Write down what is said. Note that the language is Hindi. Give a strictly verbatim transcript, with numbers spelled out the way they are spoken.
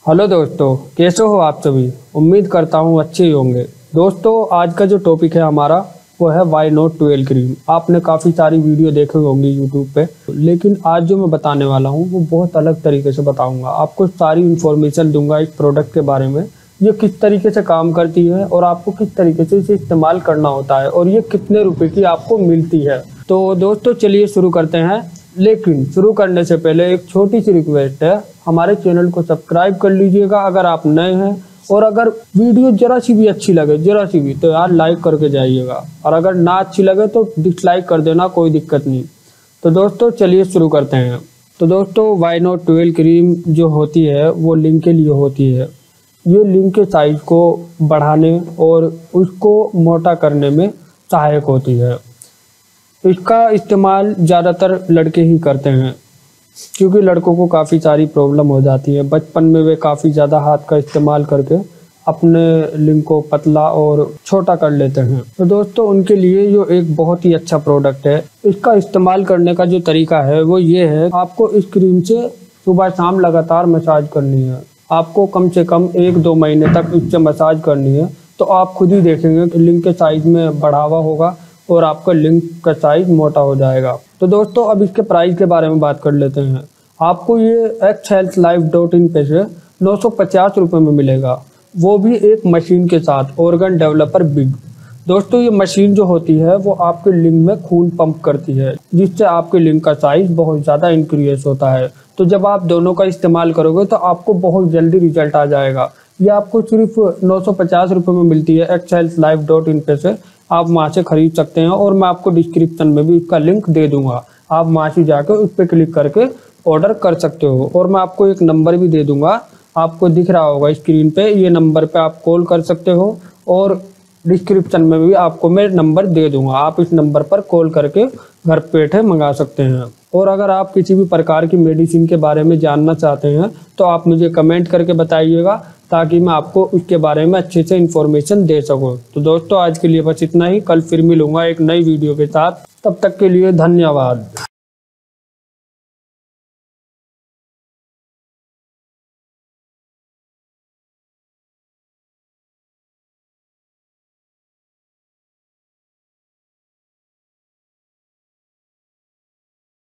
हेलो दोस्तों, कैसे हो आप सभी। उम्मीद करता हूँ अच्छे ही होंगे। दोस्तों, आज का जो टॉपिक है हमारा वो है वाई नॉट ट्वेल्व क्रीम। आपने काफ़ी सारी वीडियो देखे होंगी यूट्यूब पे, लेकिन आज जो मैं बताने वाला हूँ वो बहुत अलग तरीके से बताऊंगा। आपको सारी इन्फॉर्मेशन दूंगा इस प्रोडक्ट के बारे में, ये किस तरीके से काम करती है और आपको किस तरीके से इसे इस्तेमाल करना होता है और ये कितने रुपए की आपको मिलती है। तो दोस्तों चलिए शुरू करते हैं। लेकिन शुरू करने से पहले एक छोटी सी रिक्वेस्ट है, हमारे चैनल को सब्सक्राइब कर लीजिएगा अगर आप नए हैं, और अगर वीडियो जरा सी भी अच्छी लगे जरा सी भी तो यार लाइक करके जाइएगा, और अगर ना अच्छी लगे तो डिसलाइक कर देना, कोई दिक्कत नहीं। तो दोस्तों चलिए शुरू करते हैं। तो दोस्तों वाई नॉट ट्वेल्व क्रीम जो होती है वो लिंग के लिए होती है। ये लिंग के साइज को बढ़ाने और उसको मोटा करने में सहायक होती है। इसका इस्तेमाल ज़्यादातर लड़के ही करते हैं, क्योंकि लड़कों को काफ़ी सारी प्रॉब्लम हो जाती है। बचपन में वे काफ़ी ज़्यादा हाथ का इस्तेमाल करके अपने लिंग को पतला और छोटा कर लेते हैं। तो दोस्तों उनके लिए ये एक बहुत ही अच्छा प्रोडक्ट है। इसका इस्तेमाल करने का जो तरीका है वो ये है, आपको इस क्रीम से सुबह शाम लगातार मसाज करनी है। आपको कम से कम एक दो महीने तक इससे मसाज करनी है, तो आप खुद ही देखेंगे कि लिंग के साइज में बढ़ावा होगा और आपका लिंग का साइज मोटा हो जाएगा। तो दोस्तों अब इसके प्राइस के बारे में बात कर लेते हैं। आपको ये X health life dot in पे से नौ सौ पचास रुपये में मिलेगा, वो भी एक मशीन के साथ, ऑर्गन डेवलपर बिग। दोस्तों ये मशीन जो होती है वो आपके लिंग में खून पंप करती है, जिससे आपके लिंग का साइज बहुत ज़्यादा इंक्रीज होता है। तो जब आप दोनों का इस्तेमाल करोगे तो आपको बहुत जल्दी रिजल्ट आ जाएगा। ये आपको सिर्फ नौ सौ पचास रुपये में मिलती है X health life dot in पे से। आप वहाँ से खरीद सकते हैं और मैं आपको डिस्क्रिप्शन में भी इसका लिंक दे दूंगा। आप वहाँ से जाकर उस पर क्लिक करके ऑर्डर कर सकते हो, और मैं आपको एक नंबर भी दे दूंगा, आपको दिख रहा होगा स्क्रीन पे। ये नंबर पे आप कॉल कर सकते हो, और डिस्क्रिप्शन में भी आपको मैं नंबर दे दूंगा। आप इस नंबर पर कॉल करके घर बैठे मंगा सकते हैं। और अगर आप किसी भी प्रकार की मेडिसिन के बारे में जानना चाहते हैं तो आप मुझे कमेंट करके बताइएगा, ताकि मैं आपको उसके बारे में अच्छे से इन्फॉर्मेशन दे सकूं। तो दोस्तों आज के लिए बस इतना ही। कल फिर मिलूंगा एक नई वीडियो के साथ, तब तक के लिए धन्यवाद।